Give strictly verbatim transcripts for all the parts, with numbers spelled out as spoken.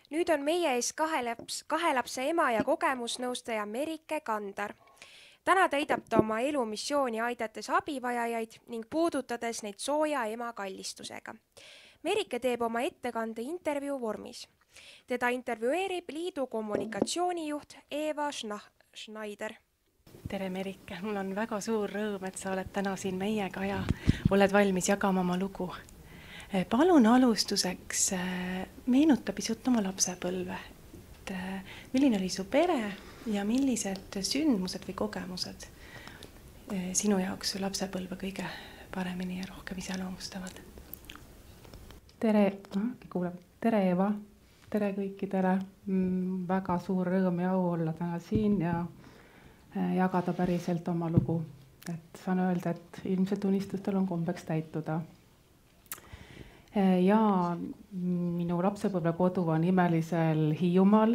Nüüd on meie ees kahe, laps, kahe lapse ema ja kogemusnõustaja Merike Kandar. Täna täidab ta oma elu missiooni aidates abivajajaid ning puudutades neid sooja ema kallistusega. Merike teeb oma ettekande intervjuu vormis. Teda intervjueerib liidu kommunikatsioonijuht Eva Schneider. Tere Merike, mul on väga suur rõõm, et sa oled täna siin meiega ja oled valmis jagama oma lugu. Palun alustuseks meenuta pisut oma lapsepõlve. Et milline oli su pere ja millised sündmused või kogemused sinu jaoks lapsepõlve kõige paremini ja rohkem iseloomustavad? Tere, kuule, tere Eva, tere kõikidele. Väga suur rõõm ja au olla täna siin ja jagada päriselt oma lugu. Et saan öelda, et ilmselt unistustel on kombeks täituda. Ja minu lapsepõlve kodu on imelisel Hiiumaal,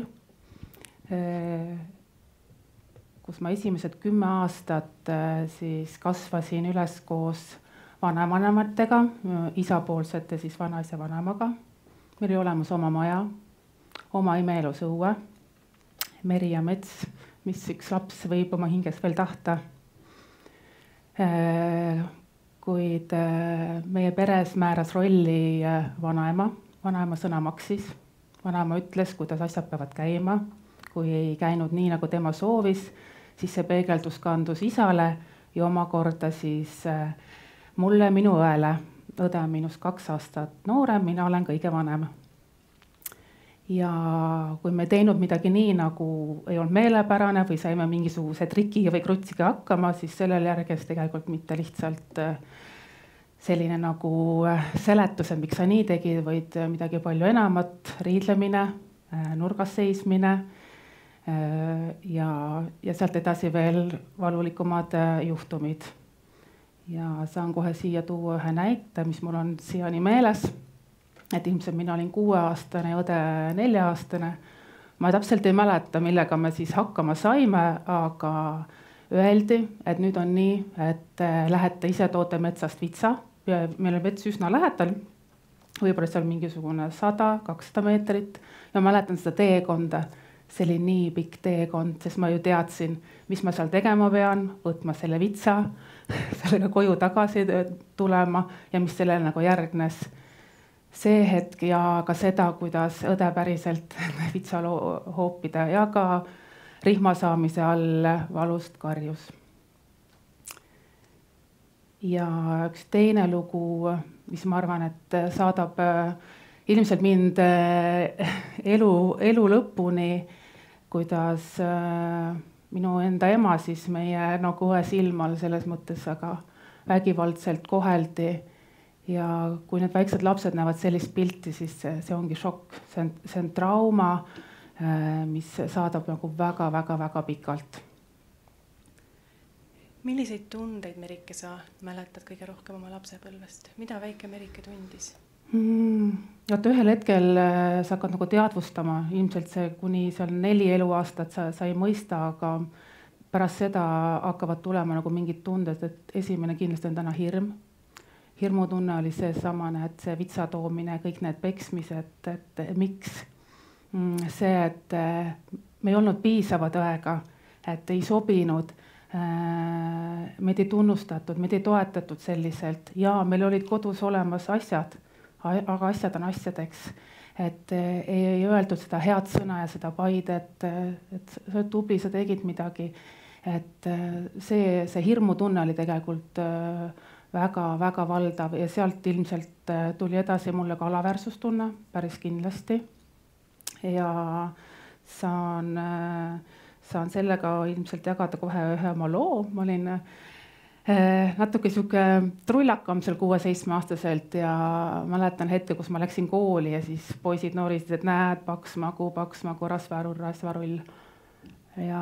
kus ma esimesed kümme aastat siis kasvasin üles koos vanavanematega, isapoolsete siis vanaisa vanemaga. Meil oli olemas oma maja, oma imeelus õue, meri ja mets, mis üks laps võib oma hinges veel tahta. Kuid meie peres määras rolli vanaema. Vanaema sõna maksis. Vanaema ütles, kuidas asjad peavad käima. Kui ei käinud nii, nagu tema soovis, siis see peegeldus kandus isale ja omakorda siis mulle, minu õele. Õde on minust kaks aastat noorem, mina olen kõige vanem. Ja kui me teinud midagi nii, nagu ei olnud meelepärane või saime mingisuguse trikiga või krutsiga hakkama, siis sellel järges tegelikult mitte lihtsalt selline nagu seletuse, miks sa nii tegid, vaid midagi palju enamat, riidlemine, nurgas seismine ja, ja sealt edasi veel valulikumad juhtumid. Ja saan kohe siia tuua ühe näite, mis mul on siiani meeles. Et ilmselt mina olin kuueaastane ja õde nelja-aastane. Ma täpselt ei mäleta, millega me siis hakkama saime, aga öeldi, et nüüd on nii, et lähete ise toote metsast vitsa. Meil on mets üsna lähedal, võib-olla seal mingisugune sada, kakssada meetrit. Ja mäletan seda teekonda, see oli nii pikk teekond, sest ma ju teadsin, mis ma seal tegema pean, võtma selle vitsa, sellega koju tagasi tulema ja mis sellele nagu järgnes. See hetk ja ka seda, kuidas õde päriselt vitsa hoopida ja ka rihma saamise all valust karjus. Ja üks teine lugu, mis ma arvan, et saadab ilmselt mind elu, elu lõpuni, kuidas minu enda ema siis meie nagu õe silmal selles mõttes aga vägivaldselt koheldi. Ja kui need väiksed lapsed näevad sellist pilti, siis see, see ongi šokk. See on, see on trauma, mis saadab nagu väga, väga, väga pikalt. Milliseid tundeid, Merike, sa mäletad kõige rohkem oma lapsepõlvest? Mida väike Merike tundis? Mm, Oot, ühel hetkel sa hakkad nagu teadvustama. Ilmselt see kuni seal neli eluaastat sa, sa ei mõista, aga pärast seda hakkavad tulema nagu mingid tunded, et esimene kindlasti on täna hirm. Hirmutunne oli see samane, et see vitsa toomine, kõik need peksmised, et miks see, et me ei olnud piisavad õega, et ei sobinud, meid ei tunnustatud, meid ei toetatud selliselt ja meil olid kodus olemas asjad, aga asjad on asjadeks, et ei öeldud seda head sõna ja seda paid, et, et sa oled tubli, sa tegid midagi, et see, see hirmutunne oli tegelikult väga, väga valdav ja sealt ilmselt tuli edasi mulle ka alaväärsustunne päris kindlasti. Ja saan, saan sellega ilmselt jagada kohe ühe oma loo. Ma olin natuke siuke trullakam seal kuue-seitsme aastaselt ja mäletan hetke, kus ma läksin kooli ja siis poisid noorisid, et näed, paks magu, paks magu, rasvarull, rasvarull. Ja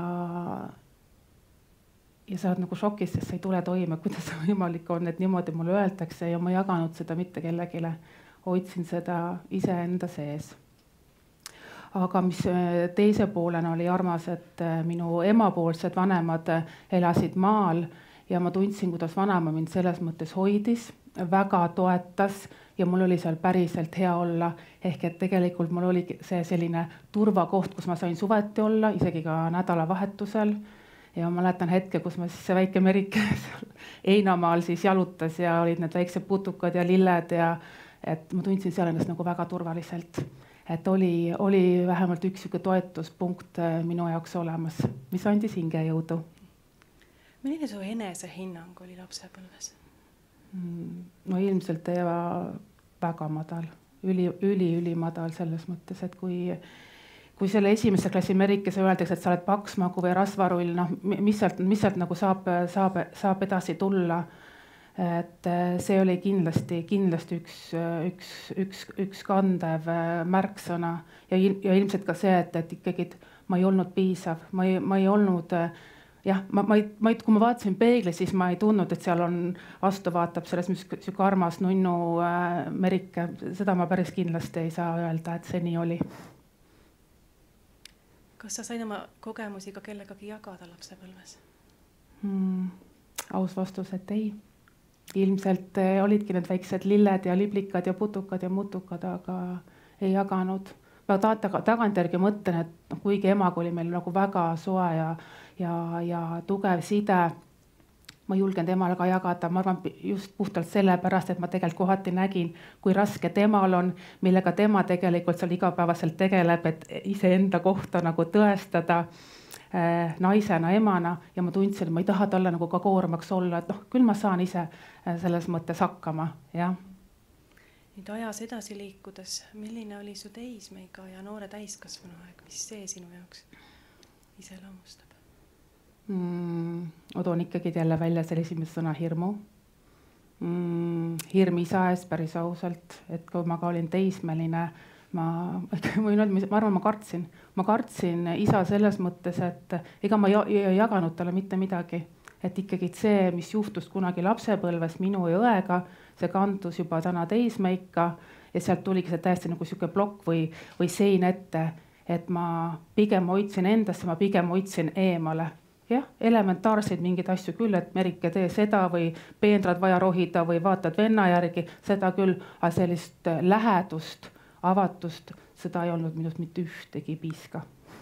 Ja sa oled nagu šokis, sest sa ei tule toime, kuidas see võimalik on, et niimoodi mulle öeldakse ja ma ei jaganud seda mitte kellegile. Hoidsin seda iseenda sees. Aga mis teise poolena oli armas, et minu emapoolsed vanemad elasid maal ja ma tundsin, kuidas vanaema mind selles mõttes hoidis väga toetas ja mul oli seal päriselt hea olla. Ehk et tegelikult mul oli see selline turvakoht, kus ma sain suveti olla, isegi ka nädalavahetusel. Ja ma mäletan hetke, kus ma siis see väike Merike Einamaal siis jalutas ja olid need väiksed putukad ja lilled ja et ma tundsin seal ennast nagu väga turvaliselt. Et oli, oli vähemalt üks siuke toetuspunkt minu jaoks olemas, mis andis hingejõudu. Milline su enesehinnang oli lapsepõlves? No ilmselt väga madal, üli, üli, üli madal selles mõttes, et kui, kui selle esimese klassi Merikese öeldakse, et sa oled paksmagu või rasvarull, noh, mis sealt, mis sealt nagu saab, saab, saab edasi tulla. Et see oli kindlasti, kindlasti üks, üks, üks, üks kandev märksõna ja, ja ilmselt ka see, et, et ikkagi ma ei olnud piisav, ma ei, ma ei olnud, jah, ma, ma, ei, ma ei, kui ma vaatasin peegli, siis ma ei tundnud, et seal on vastu vaatab selles siuke armas nunnu äh, Merike, seda ma päris kindlasti ei saa öelda, et see nii oli. Kas sa said oma kogemusi ka kellegagi jagada lapsepõlves? Hmm, aus vastus, et ei. Ilmselt olidki need väiksed lilled ja liblikad ja putukad ja mutukad, aga ei jaganud. Ma tagantjärgi mõtlen, et kuigi emaga oli meil nagu väga soe ja, ja, ja tugev side, ma julgen temale ka jagada. Ma arvan just puhtalt selle pärast, et ma tegelikult kohati nägin, kui raske temal on, millega tema tegelikult seal igapäevaselt tegeleb, et iseenda kohta nagu tõestada naisena, emana ja ma tundsin, et ma ei taha talle nagu ka koormaks olla, et noh, küll ma saan ise selles mõttes hakkama, jah. Nüüd ajas edasi liikudes, milline oli su teismeiga ja noore täiskasvanu aeg, mis see sinu jaoks iseloomustab? Mm, ma toon ikkagi jälle välja selle esimese sõna hirmu. Mm, hirm isa ees päris ausalt, et kui ma ka olin teismeline, Ma, ma, ma arvan, ma kartsin. Ma kartsin isa selles mõttes, et ega ma ei jaganud talle mitte midagi. Et ikkagi see, mis juhtus kunagi lapsepõlves minu ja õega, see kandus juba täna teismeikka ja sealt tuligi see täiesti nagu siuke plokk või, või sein ette, et ma pigem hoidsin endasse, ma pigem hoidsin eemale. Jah, elementaarseid mingeid asju küll, et Merike tee seda või peendrad vaja rohida või vaatad venna järgi, seda küll, aga sellist lähedust, avatust, seda ei olnud minust mitte ühtegi piiska.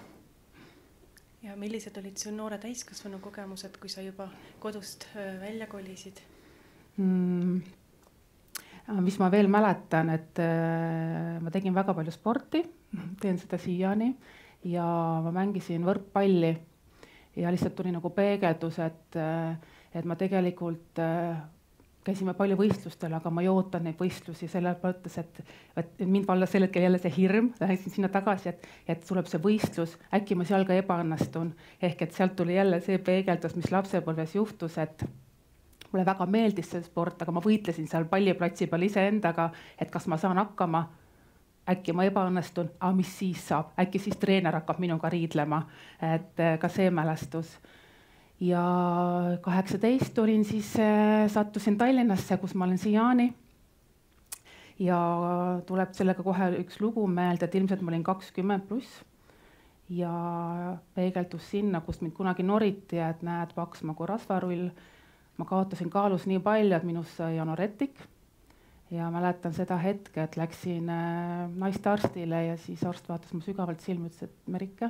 Ja millised olid su noore täiskasvanu kogemused, kui sa juba kodust välja kolisid? Mm, mis ma veel mäletan, et ma tegin väga palju sporti, teen seda siiani ja ma mängisin võrkpalli ja lihtsalt tuli nagu peegeldus, et, et ma tegelikult käisime palju võistlustel, aga ma ei ootan neid võistlusi selle mõttes, et, et mind vallas sel hetkel jälle see hirm, läksin sinna tagasi, et, et tuleb see võistlus, äkki ma seal ka ebaõnnestun. Ehk et sealt tuli jälle see peegeldus, mis lapsepõlves juhtus, et mulle väga meeldis see sport, aga ma võitlesin seal palliplatsi peal iseendaga, et kas ma saan hakkama, äkki ma ebaõnnestun, aga mis siis saab, äkki siis treener hakkab minuga riidlema, et ka see mälestus. Ja kaheksateist olin siis, sattusin Tallinnasse, kus ma olen siiani. Ja tuleb sellega kohe üks lugu meelde, et ilmselt ma olin kakskümmend pluss. Ja peegeldus sinna, kust mind kunagi noriti, et näed paksmagu rasvarull. Ma kaotasin kaalus nii palju, et minust sai anoretik. Ja mäletan seda hetke, et läksin naiste arstile ja siis arst vaatas mu sügavalt silma, ütles, et Merike,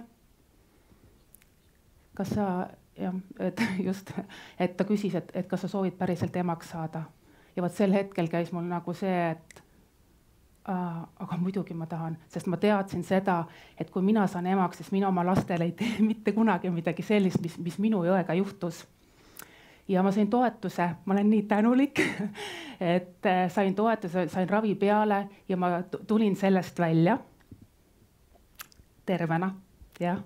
kas sa... Ja, et just, et ta küsis, et, et kas sa soovid päriselt emaks saada. Ja võt sel hetkel käis mul nagu see, et aa, aga muidugi ma tahan, sest ma teadsin seda, et kui mina saan emaks, siis mina oma lastele ei tee mitte kunagi midagi sellist, mis, mis minu õega juhtus. Ja ma sain toetuse, ma olen nii tänulik, et sain toetuse, sain ravi peale ja ma tulin sellest välja tervena, jah.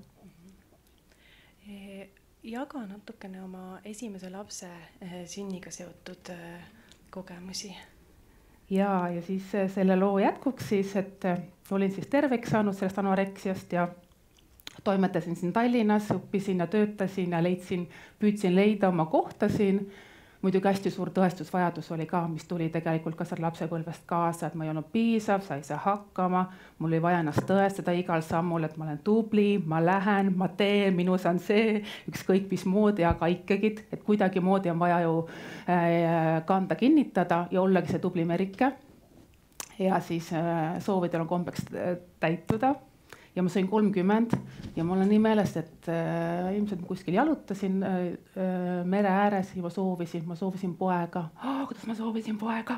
Jaga natukene oma esimese lapse sünniga seotud kogemusi. Ja, ja siis selle loo jätkuks siis, et olin siis terveks saanud sellest anoreksiast ja toimetasin siin Tallinnas, õppisin ja töötasin ja leidsin, püüdsin leida oma kohta siin. muidugi hästi suur tõestusvajadus oli ka, mis tuli tegelikult ka seal lapsepõlvest kaasa, et ma ei olnud piisav, sa ei saa hakkama, mul oli vaja ennast tõestada igal sammul, et ma olen tubli, ma lähen, ma teen, minus on see, ükskõik mismoodi, aga ikkagi, et kuidagimoodi on vaja ju kanda kinnitada ja ollagi see tubli Merike. Ja siis soovidel on kombeks täituda. Ja ma sain kolmkümmend ja mul on nii meelest, et äh, ilmselt kuskil jalutasin äh, mere ääres ja ma soovisin, ma soovisin poega. Oh, kuidas ma soovisin poega?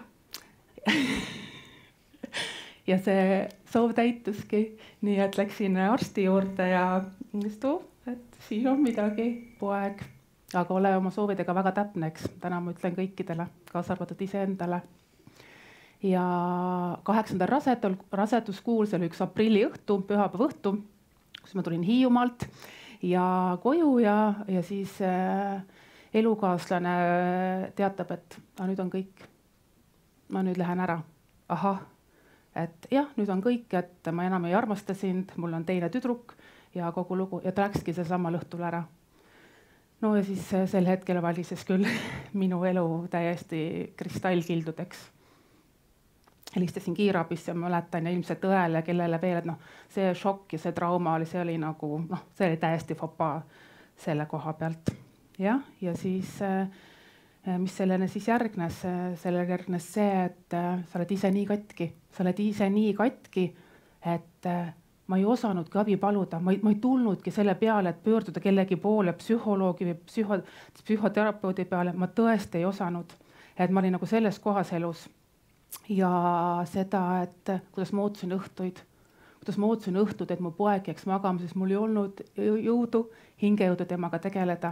Ja see soov täituski, nii et läksin arsti juurde ja istu, et siin on midagi, poeg. Aga ole oma soovidega väga täpne, eks. Täna ma ütlen kõikidele, kaasa arvatud iseendale. Ja kaheksandal rasedul, raseduskuul, see oli üks aprilli õhtu, pühapäeva õhtu, kus ma tulin Hiiumaalt ja koju ja, ja siis äh, elukaaslane teatab, et ah, nüüd on kõik. Ma nüüd lähen ära. Ahah, et jah, nüüd on kõik, et ma enam ei armasta sind, mul on teine tüdruk ja kogu lugu ja ta läkski see samal õhtul ära. No ja siis sel hetkel valises küll minu elu täiesti kristallkildudeks. Helistasin kiirabisse, mäletan ja ilmselt õele, kellele veel, et noh, see šokk ja see trauma oli, see oli nagu, noh, see oli täiesti fopaa selle koha pealt. Ja, ja siis, mis sellene siis järgnes, sellele järgnes see, et sa oled ise nii katki, sa oled ise nii katki, et ma ei osanudki abi paluda, ma ei, ma ei tulnudki selle peale, et pöörduda kellegi poole, psühholoogi või psühho, psühhoterapeudi peale, ma tõesti ei osanud, et ma olin nagu selles kohas elus. Ja seda, et kuidas ma ootasin õhtuid, kuidas ma ootasin õhtud, et mu poeg jääks magama, sest mul ei olnud jõudu, hingejõudu temaga tegeleda.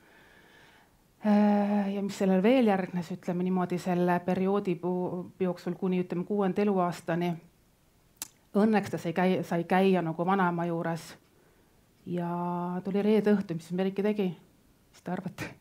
Ja mis sellel veel järgnes, ütleme niimoodi selle perioodi jooksul kuni ütleme kuuenda eluaastani. Õnneks ta sai käia, sai käia nagu vanaema juures ja tuli reede õhtu, mis Merike tegi, mis te arvate?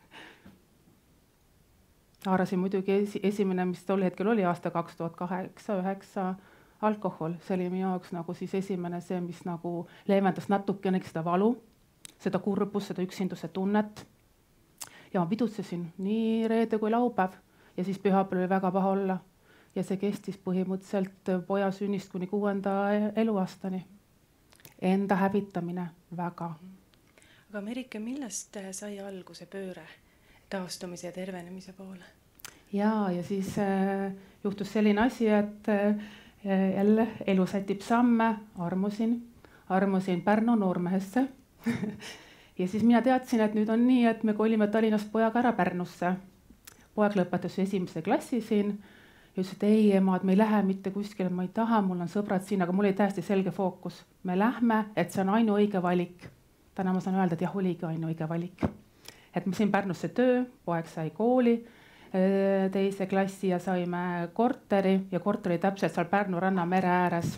Haarasin muidugi esimene, mis tol hetkel oli aasta kaks tuhat kaheksa üheksa alkohol. See oli minu jaoks nagu siis esimene see, mis nagu leevendas natukenegi seda valu, seda kurbust, seda üksinduse tunnet. Ja ma pidutsesin nii reede kui laupäev ja siis pühapäeval oli väga paha olla. Ja see kestis põhimõtteliselt poja sünnist kuni kuuenda eluaastani. Enda hävitamine väga. Aga Merike, millest sai alguse pööre taastumise ja tervenemise poole? Ja, ja siis äh, juhtus selline asi, et äh, jälle elu sätib samme, armusin, armusin Pärnu Noormehesse. Ja siis mina teadsin, et nüüd on nii, et me kolime Tallinnast pojaga ära Pärnusse. Poeg lõpetas esimese klassi siin ja ütles, et ei ema, et me ei lähe mitte kuskile, ma ei taha, mul on sõbrad siin, aga mul oli täiesti selge fookus. Me lähme, et see on ainuõige valik. Täna ma saan öelda, et jah, oligi ainuõige valik. Et ma siin Pärnusse töö, poeg sai kooli teise klassi ja saime korteri ja korteri täpselt seal Pärnu ranna mere ääres.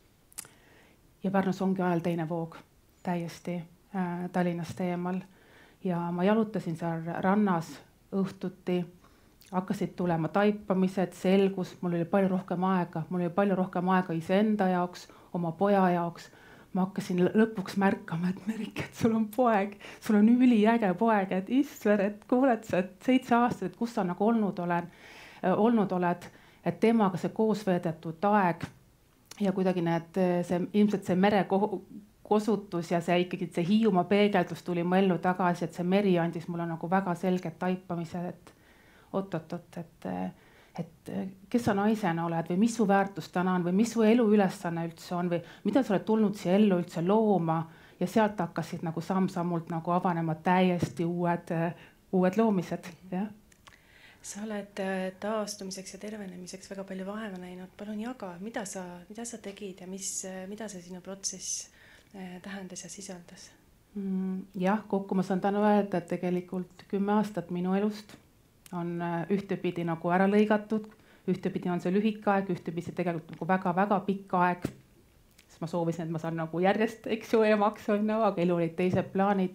Ja Pärnus ongi ajal teine voog täiesti äh, Tallinnast eemal. Ja ma jalutasin seal rannas õhtuti, hakkasid tulema taipamised, selgus, mul oli palju rohkem aega, mul oli palju rohkem aega iseenda jaoks, oma poja jaoks. Ma hakkasin lõpuks märkama, et Merike, et sul on poeg, sul on üliäge poeg, et Isver, et kuuled sa, et seitse aastat, et kus sa nagu olnud, olen, olnud oled, et temaga see koos veedetud aeg ja kuidagi need, see, ilmselt see mere kosutus ja see ikkagi see Hiiumaa peegeldus tuli mu ellu tagasi, et see meri andis mulle nagu väga selged taipamised, et oot-oot-oot, et et kes sa naisena oled või mis su väärtus täna on või mis su elu ülesanne üldse on või mida sa oled tulnud siia ellu üldse looma ja sealt hakkasid nagu samm-sammult nagu avanema täiesti uued, uued loomised. Ja? Sa oled taastumiseks ja tervenemiseks väga palju vaeva näinud. Palun jaga, mida sa, mida sa tegid ja mis, mida see sinu protsess tähendas ja sisaldas? Mm, jah, kokku ma saan täna öelda, et tegelikult kümme aastat minu elust on ühtepidi nagu ära lõigatud, ühtepidi on see lühike aeg, ühtepidi tegelikult nagu väga-väga pikk aeg. Siis ma soovisin, et ma saan nagu järjest eks ju emaks on, aga elu olid teised plaanid.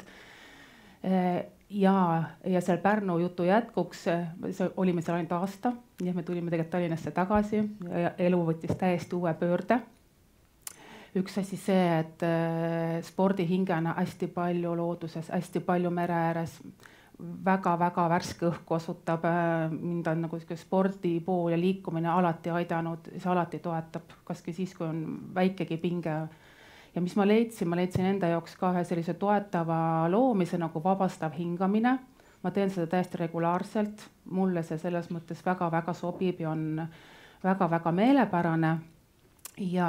Ja, ja seal Pärnu jutu jätkuks olime seal ainult aasta, nii me tulime tegelikult Tallinnasse tagasi ja elu võttis täiesti uue pöörde. Üks asi see, et spordihingena hästi palju looduses, hästi palju mere ääres, väga-väga värske õhk kosutab, mind on nagu spordipool ja liikumine alati aidanud, see alati toetab, kaski siis, kui on väikegi pinge. Ja mis ma leidsin, ma leidsin enda jaoks ka ühe sellise toetava loomise nagu vabastav hingamine. Ma teen seda täiesti regulaarselt, mulle see selles mõttes väga-väga sobib ja on väga-väga meelepärane. Ja,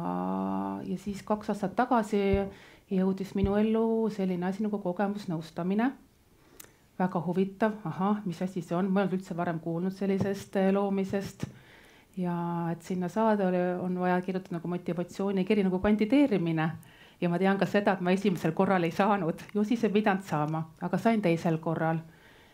ja siis kaks aastat tagasi jõudis minu ellu selline asi nagu kogemusnõustamine. Väga huvitav, aha, mis asi see on, ma olen üldse varem kuulnud sellisest loomisest. Ja et sinna saada oli, on vaja kirjutada nagu motivatsioonikiri nagu kandideerimine. Ja ma tean ka seda, et ma esimesel korral ei saanud, ju siis ei pidanud saama, aga sain teisel korral.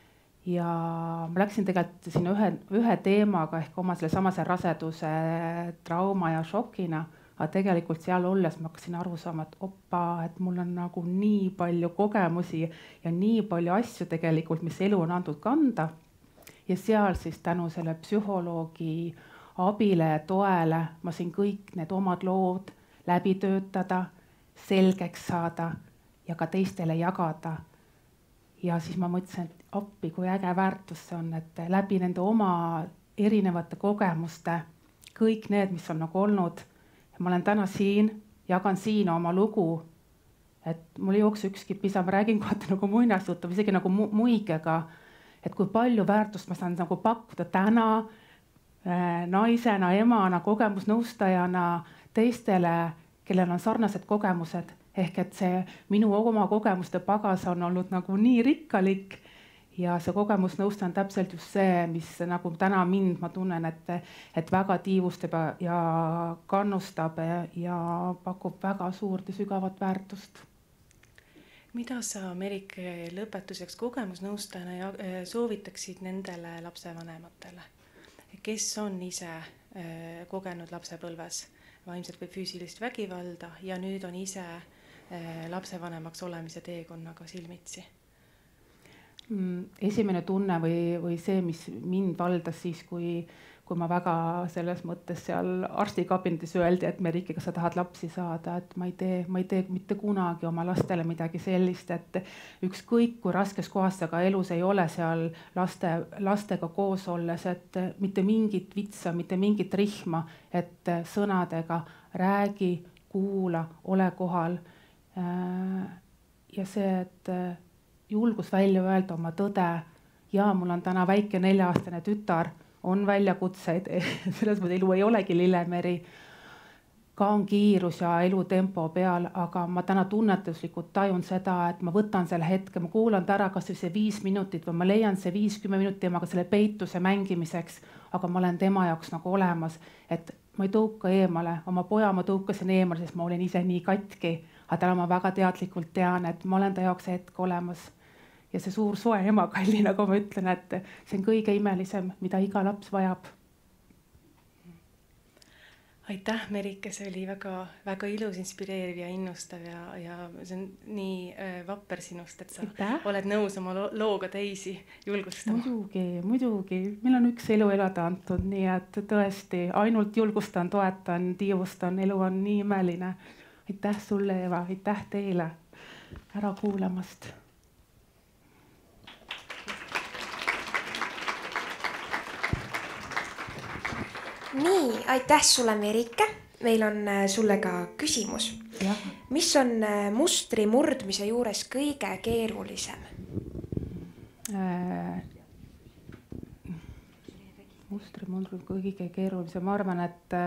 Ja ma läksin tegelikult sinna ühe, ühe teemaga ehk oma selle samase raseduse trauma ja šokina, aga tegelikult seal olles ma hakkasin aru saama, et opa, et mul on nagu nii palju kogemusi ja nii palju asju tegelikult, mis elu on andnud kanda. Ja seal siis tänu selle psühholoogi abile ja toele ma siin kõik need omad lood läbi töötada, selgeks saada ja ka teistele jagada. Ja siis ma mõtlesin, et appi, kui äge väärtus see on, et läbi nende oma erinevate kogemuste, kõik need, mis on nagu olnud, ma olen täna siin, jagan siin oma lugu, et mul ei jookse ükski pisa, ma räägin kohati nagu muinasjutu, isegi nagu mu muigega, et kui palju väärtust ma saan nagu pakkuda täna äh, naisena, emana, kogemusnõustajana teistele, kellel on sarnased kogemused. Ehk et see minu oma kogemuste pagas on olnud nagu nii rikkalik ja see kogemusnõustaja on täpselt just see, mis nagu täna mind, ma tunnen, et, et väga tiivustab ja kannustab ja pakub väga suurt ja sügavat väärtust. Mida sa, Merike, lõpetuseks kogemusnõustajana soovitaksid nendele lapsevanematele, kes on ise kogenud lapsepõlves vaimset või füüsilist vägivalda ja nüüd on ise lapsevanemaks olemise teekonnaga silmitsi? Esimene tunne või, või see, mis mind valdas siis, kui, kui ma väga selles mõttes seal arstikabintis öeldi, et Merike, kas sa tahad lapsi saada, et ma ei tee, ma ei tee mitte kunagi oma lastele midagi sellist, et ükskõik kui raskes kohas, aga elus ei ole seal laste, lastega koos olles, et mitte mingit vitsa, mitte mingit rihma, et sõnadega räägi, kuula, ole kohal. Ja see, et julgus välja öelda oma tõde ja mul on täna väike nelja-aastane tütar, on väljakutseid, selles mõttes elu ei olegi lillemeri, ka on kiirus ja elutempo peal, aga ma täna tunnetuslikult tajun seda, et ma võtan selle hetke, ma kuulan ära kas see viis minutit või ma leian see viiskümmend minutit temaga selle peituse mängimiseks, aga ma olen tema jaoks nagu olemas, et ma ei tõuka eemale, oma poja ma tõukasin eemale, sest ma olin ise nii katki, aga täna ma väga teadlikult tean, et ma olen ta jaoks hetk olemas. Ja see suur soe emakalli, nagu ma ütlen, et see on kõige imelisem, mida iga laps vajab. Aitäh, Merike, see oli väga, väga ilus, inspireeriv ja innustav ja, ja see on nii äh, vapper sinust, et sa Aitäh. Oled nõus oma lo looga teisi julgustama. Muidugi, muidugi. Meil on üks elu elada antud, nii et tõesti ainult julgustan, toetan, tiivustan, elu on nii imeline. Aitäh sulle, Eva, aitäh teile ära kuulamast. Nii, aitäh sulle, Merike. Meil on sulle ka küsimus. Ja. Mis on mustri murdmise juures kõige keerulisem? Äh, mustri murdmise kõige keerulisem. Ma arvan, et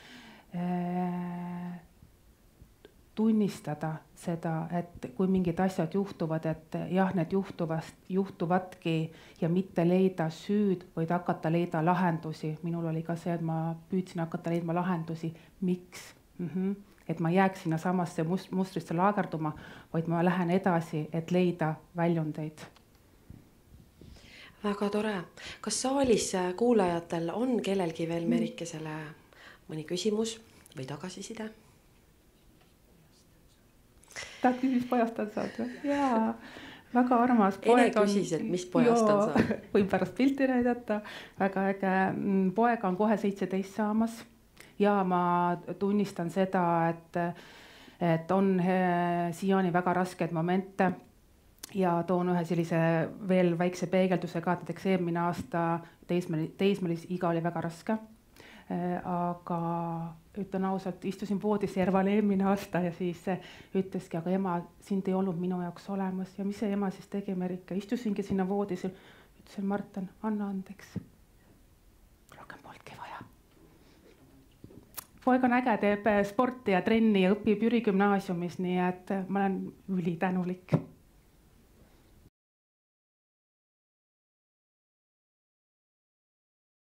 äh, tunnistada seda, et kui mingid asjad juhtuvad, et jah, need juhtuvast, juhtuvadki ja mitte leida süüd, vaid hakata leida lahendusi. Minul oli ka see, et ma püüdsin hakata leidma lahendusi. Miks? Mm-hmm. Et ma jääks sinna samasse must, mustrisse laagerduma, vaid ma lähen edasi, et leida väljundeid. Väga tore. Kas saalis kuulajatel on kellelgi veel Merikesele mõni küsimus või tagasiside? Tahad küsis pojastan saad? Jaa, väga armas. Ene küsis, et mis pojastan saad? Võin pärast pilti näidata. Väga äge. Poega on kohe seitseteist saamas ja ma tunnistan seda, et, et on he, siiani väga rasked momente ja toon ühe sellise veel väikse peegelduse ka, et näiteks eelmine aasta teismel, teismelis iga oli väga raske. Aga ütlen ausalt, istusin voodis Järval eelmine aasta ja siis ütleski, aga ema, sind ei olnud minu jaoks olemas. Ja mis see ema siis tegi, Merike? Istusingi sinna voodis ja ütlesin, Marten, anna andeks. Rohkem polnudki vaja. Poeg on äge, teeb sporti ja trenni ja õpib Jüri gümnaasiumis, nii et ma olen ülitänulik.